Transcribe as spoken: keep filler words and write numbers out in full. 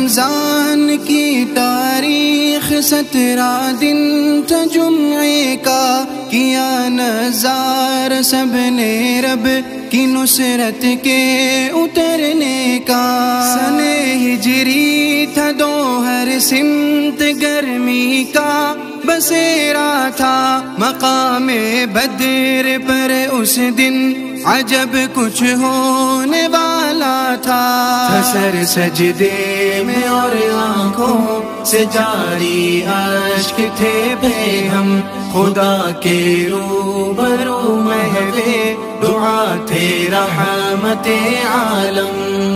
रमजान की तारीख सत्रह दिन था जुम्मे का, किया नज़ार सबने रब की नुसरत के उतरने का। सने हिजरी था दो हर सिमत गर्मी का बसेरा था, मकामे बद्र पर उस दिन अजब कुछ होने वाला था। सर सजदे में और आँखों से जारी अश्क थे बेहम, खुदा के रूबरू महवे दुआ थे रहमते आलम।